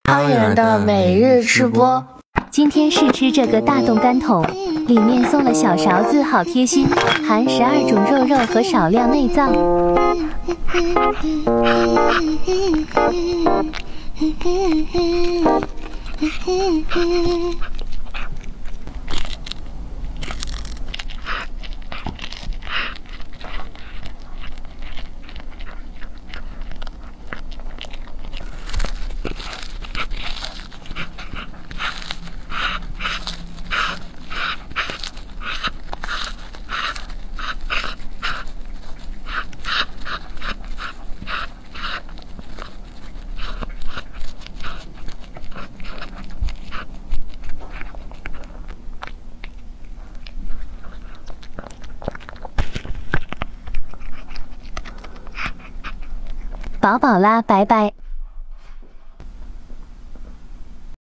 汤圆的每日吃播。 今天试吃这个大冻干桶，里面送了小勺子，好贴心，含12种肉肉和少量内脏。饱饱啦，拜拜。